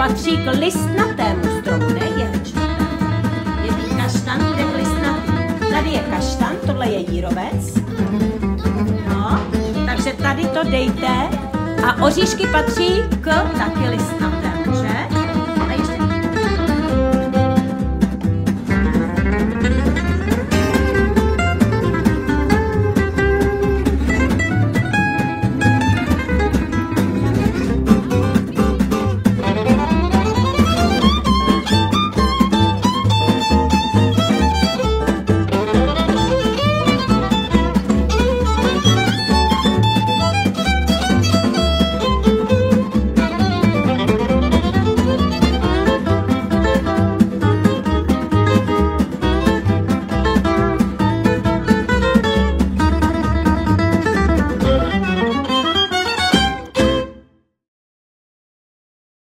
patří k listnatému stromu, ne jehličnatému. Kaštan bude k listnatý. Tady je kaštan, tohle je jírovec. No, takže tady to dejte a oříšky patří k taky listnatému.